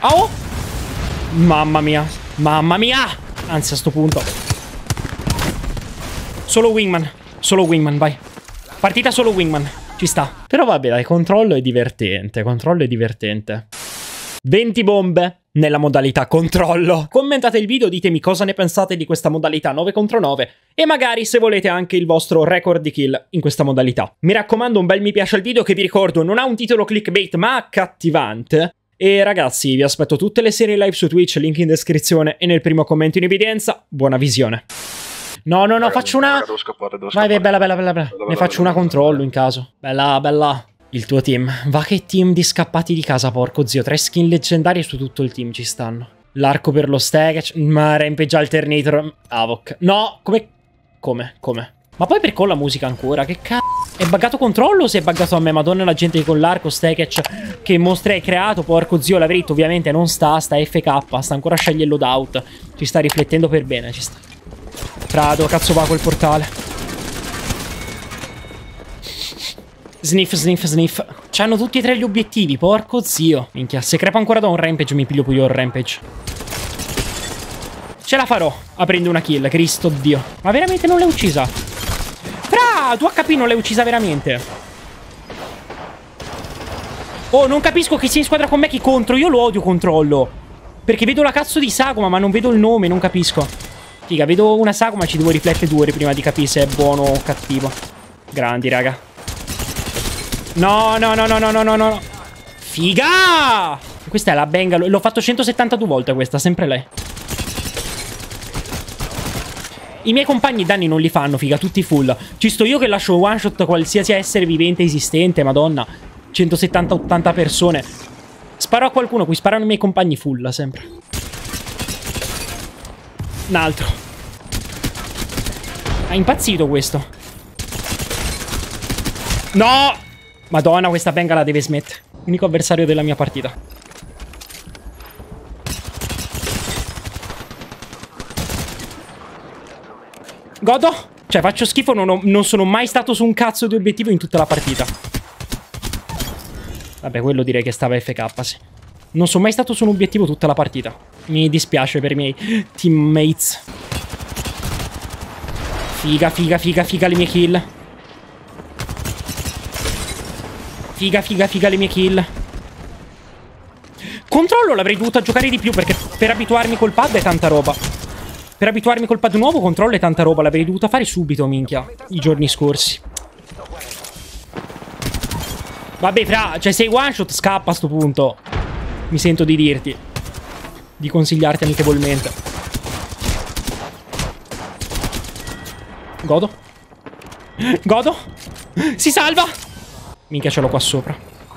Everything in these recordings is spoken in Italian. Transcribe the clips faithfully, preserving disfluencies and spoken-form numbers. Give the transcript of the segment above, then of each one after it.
Oh! Mamma mia. Mamma mia! Anzi, a sto punto. Solo wingman. Solo wingman, vai. Partita solo wingman. Ci sta. Però vabbè, dai, controllo è divertente. Controllo è divertente. venti bombe nella modalità controllo. Commentate il video, ditemi cosa ne pensate di questa modalità nove contro nove e magari se volete anche il vostro record di kill in questa modalità. Mi raccomando, un bel mi piace al video che vi ricordo non ha un titolo clickbait ma accattivante. E ragazzi, vi aspetto tutte le serie live su Twitch, link in descrizione e nel primo commento in evidenza. Buona visione. No, no, no, raga, faccio una... Devo scappare, devo scappare. Vai, vai, bella, bella, bella, bella. bella ne bella, faccio bella, una controllo bella. In caso. Bella, bella. Il tuo team. Va che team di scappati di casa, porco zio. Tre skin leggendarie su tutto il team ci stanno. L'arco per lo stag. Ma Rampage Alternator. Avoc. No, come... Come? Come? Ma poi per con la musica ancora? Che cazzo? È buggato controllo o si è buggato a me? Madonna, la gente con l'arco, stag, che mostri hai creato, porco zio. La verità ovviamente non sta, sta F K. Sta ancora a scegliere il loadout. Ci sta riflettendo per bene, ci sta. Fra, dove cazzo va quel portale? Sniff, sniff, sniff. C'hanno tutti e tre gli obiettivi, porco zio. Minchia, se crepa ancora da un rampage mi piglio pure io il rampage. Ce la farò a prendere una kill, Cristo Dio. Ma veramente non l'hai uccisa? Fra, tu H P non l'hai uccisa veramente? Oh, non capisco chi sia in squadra con me, chi contro. Io lo odio controllo. Perché vedo la cazzo di sagoma, ma non vedo il nome, non capisco. Figa, vedo una sagoma, ci devo riflettere due ore prima di capire se è buono o cattivo. Grandi, raga. No, no, no, no, no, no, no, no. Figa! Questa è la Bengal. L'ho fatto centosettantadue volte questa, sempre lei. I miei compagni danni non li fanno, figa, tutti full. Ci sto io che lascio one shot qualsiasi essere vivente esistente, madonna. centosettanta ottanta persone. Sparo a qualcuno, qui sparano i miei compagni full, sempre. Un altro. Ha impazzito questo. No! Madonna, questa benga la deve smettere. Unico avversario della mia partita. Godo? Cioè, faccio schifo, non, ho, non sono mai stato su un cazzo di obiettivo in tutta la partita. Vabbè, quello direi che stava F K, sì. Non sono mai stato su un obiettivo tutta la partita. Mi dispiace per i miei teammates. Figa, figa, figa, figa le mie kill. Figa, figa, figa le mie kill. Controllo l'avrei dovuto giocare di più perché per abituarmi col pad è tanta roba. Per abituarmi col pad nuovo controllo è tanta roba. L'avrei dovuta fare subito, minchia. I giorni scorsi. Vabbè, fra, cioè sei one shot scappa a sto punto. Mi sento di dirti. Di consigliarti amichevolmente. Godo. Godo. Si salva. Minchia, ce l'ho qua sopra.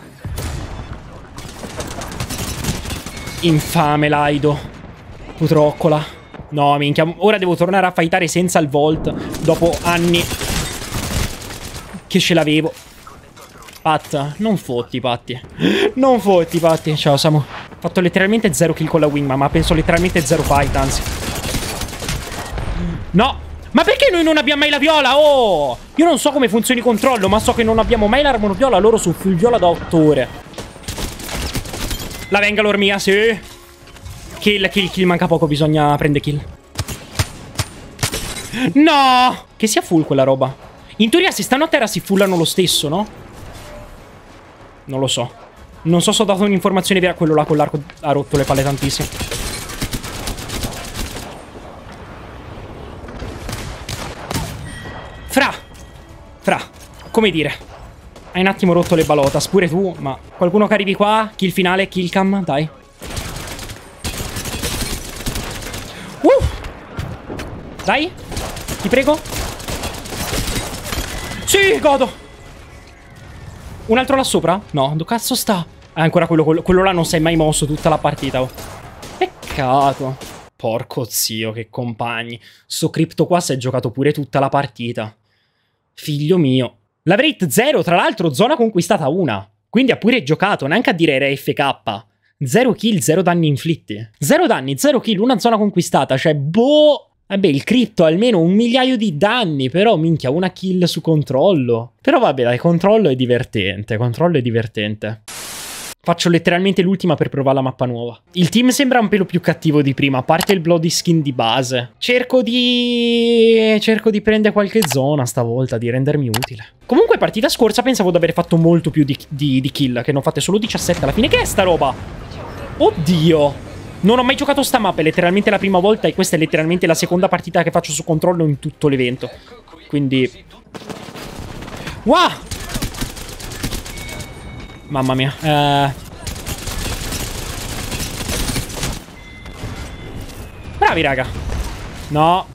Infame Laido. Putroccola. No, minchia. Ora devo tornare a fightare senza il Volt. Dopo anni che ce l'avevo. Pat, non fotti, Patti. Non fotti, Patti. Ciao, Samu. Ho fatto letteralmente zero kill con la Wingman, ma penso letteralmente zero fight, anzi. No. Ma perché noi non abbiamo mai la viola? Oh! Io non so come funzioni il controllo, ma so che non abbiamo mai l'arma viola. Loro su full viola da otto ore. La Bangalore mia, sì. Kill, kill, kill. Manca poco, bisogna prendere kill. No! Che sia full quella roba. In teoria se stanno a terra si fullano lo stesso, no? Non lo so. Non so se ho dato un'informazione vera. Quello là con l'arco ha rotto le palle tantissimo. Fra, fra, come dire, hai un attimo rotto le balotas, pure tu, ma qualcuno che arrivi qua, kill finale, kill cam, dai. Uh! Dai, ti prego. Sì, godo. Un altro là sopra? No, dove cazzo sta? Ah, ancora quello, quello, quello là non si è mai mosso tutta la partita, oh. Peccato. Porco zio, che compagni. Sto Crypto qua si è giocato pure tutta la partita. Figlio mio. La Wraith zero, tra l'altro, zona conquistata una. Quindi ha pure giocato, neanche a dire era F K. zero kill, zero danni inflitti. zero danni, zero kill, una zona conquistata. Cioè, boh. Vabbè, il Crypto ha almeno un migliaio di danni, però, minchia, una kill su controllo. Però vabbè, dai, controllo è divertente. Controllo è divertente. Faccio letteralmente l'ultima per provare la mappa nuova. Il team sembra un pelo più cattivo di prima, a parte il bloody skin di base. Cerco di... Cerco di prendere qualche zona stavolta, di rendermi utile. Comunque partita scorsa pensavo di aver fatto molto più di, di, di kill, che ne ho fatte solo diciassette alla fine. Che è sta roba? Oddio! Non ho mai giocato sta mappa, è letteralmente la prima volta e questa è letteralmente la seconda partita che faccio su controllo in tutto l'evento. Quindi... Wow! Mamma mia. Eh... Bravi, raga. No.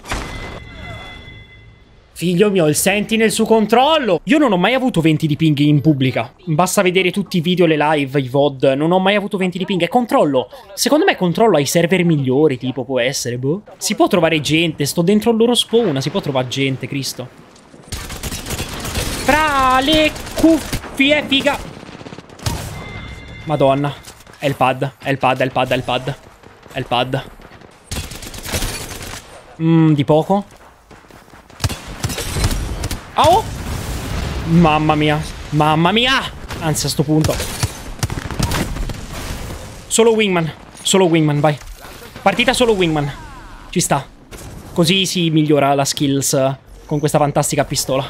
Figlio mio, il Sentinel su controllo. Io non ho mai avuto venti di ping in pubblica. Basta vedere tutti i video, le live, i V O D. Non ho mai avuto venti di ping. È controllo. Secondo me controllo ai server migliori, tipo, può essere, boh. Si può trovare gente. Sto dentro il loro spawn. Si può trovare gente, Cristo. Fra le cuffie, figa. Madonna. È il pad. È il pad, è il pad, è il pad. È il pad. Mmm, di poco. Oh! Mamma mia. Mamma mia! Anzi, a sto punto. Solo wingman. Solo wingman, vai. Partita solo wingman. Ci sta. Così si migliora la skills con questa fantastica pistola.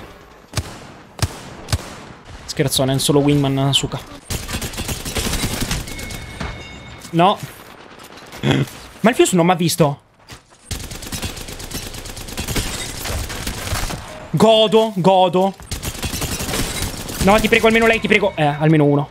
Scherzone, solo wingman suka. No. Ma il fuse non mi ha visto. Godo, godo. No, ti prego, almeno lei, ti prego. Eh, almeno uno.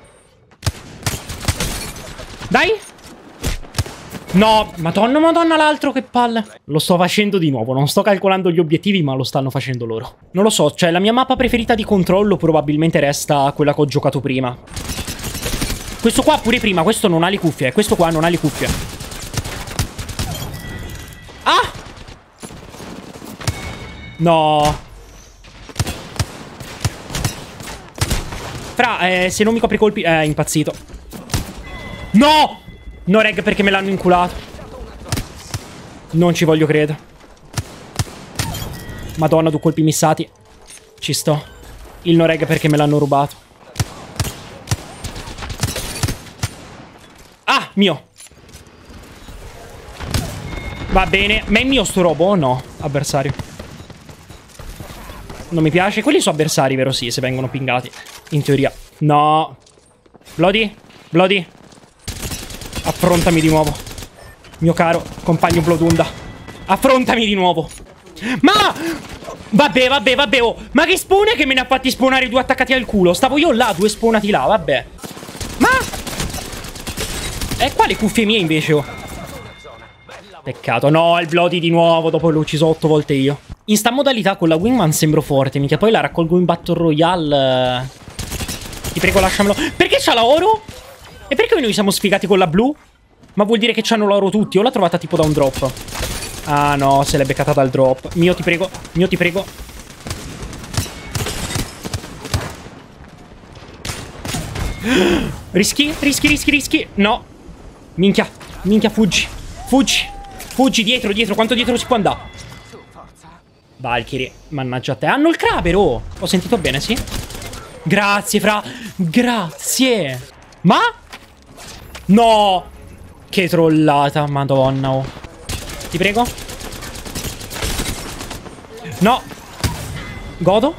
Dai. No, madonna, madonna, l'altro, che palle. Lo sto facendo di nuovo, non sto calcolando gli obiettivi, ma lo stanno facendo loro. Non lo so, cioè la mia mappa preferita di controllo probabilmente resta quella che ho giocato prima. Questo qua pure prima, questo non ha le cuffie, questo qua non ha le cuffie. Ah! No. Fra, eh, se non mi copri i colpi... Eh, impazzito. No! No, reg, perché me l'hanno inculato. Non ci voglio credere. Madonna, due colpi missati. Ci sto. Il no reg perché me l'hanno rubato. Ah, mio. Va bene. Ma è mio sto robo o no? Avversario. Non mi piace. Quelli sono avversari, vero? Sì, se vengono pingati. In teoria. No. Bloody? Bloody? Affrontami di nuovo. Mio caro compagno Bloodunda. Affrontami di nuovo. Ma... Vabbè, vabbè, vabbè. Oh. Ma che spawn è che me ne ha fatti spawnare due attaccati al culo? Stavo io là, due spawnati là, vabbè. Ma... E qua le cuffie mie invece, oh. Peccato. No, il Bloody di nuovo, dopo l'ho ucciso otto volte io. In sta modalità con la Wingman sembro forte, mica. Poi la raccolgo in Battle Royale. Ti prego, lasciamelo. Perché c'ha la oro? E perché noi siamo sfigati con la blu? Ma vuol dire che c'hanno l'oro tutti? O l'ha trovata tipo da un drop? Ah no, se l'è beccata dal drop. Mio, ti prego. Mio, ti prego. Rischi, rischi, rischi, rischi. No. Minchia, minchia, fuggi. Fuggi, fuggi, dietro, dietro. Quanto dietro si può andare? Valkyrie, mannaggia a te. Hanno il craber, oh. Ho sentito bene, sì? Grazie, fra. Grazie. Ma? No. Che trollata, madonna, oh. Ti prego. No. Godo.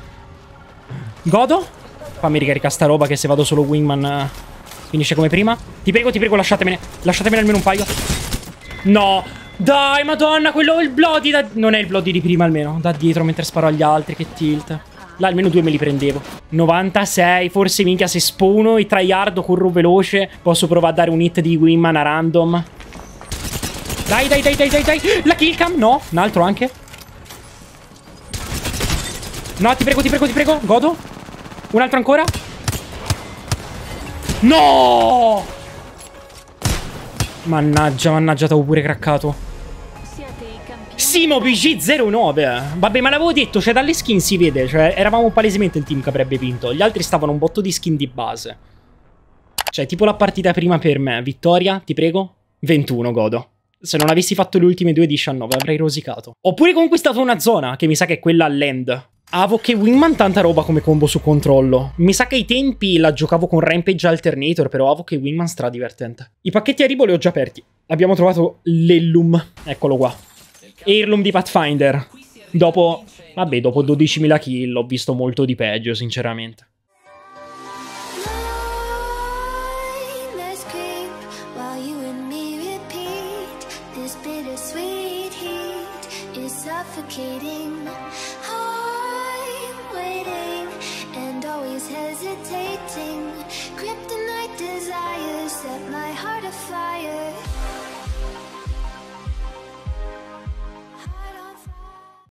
Godo. Fammi ricaricare sta roba che se vado solo wingman uh, finisce come prima. Ti prego, ti prego, lasciatemene. Lasciatemene almeno un paio. No. Dai, madonna, quello è il Bloody da... Non è il Bloody di prima almeno. Da dietro mentre sparo agli altri, che tilt. Là almeno due me li prendevo. novantasei, forse minchia se spawno i tryhard o corro veloce posso provare a dare un hit di wingman a random. Dai, dai, dai, dai, dai, dai. La kill cam, no. Un altro anche. No, ti prego, ti prego, ti prego. Godo. Un altro ancora. No. Mannaggia, mannaggia, t'avevo pure craccato. Simo B G zero nove. Vabbè, ma l'avevo detto, cioè dalle skin si vede. Cioè, eravamo palesemente il team che avrebbe vinto. Gli altri stavano un botto di skin di base. Cioè, tipo la partita prima per me. Vittoria, ti prego. ventuno, godo. Se non avessi fatto le ultime due diciannove avrei rosicato. Ho pure conquistato una zona, che mi sa che è quella all'end. Avoc e Wingman tanta roba come combo su controllo. Mi sa che ai tempi la giocavo con Rampage Alternator, però Avoc e Wingman stra divertente. I pacchetti Haribo li ho già aperti. Abbiamo trovato l'Heirloom. Eccolo qua. Heirloom di Pathfinder. Dopo, vabbè, dopo dodicimila kill ho visto molto di peggio, sinceramente. Suffocating, I'm waiting and always hesitating. Crypto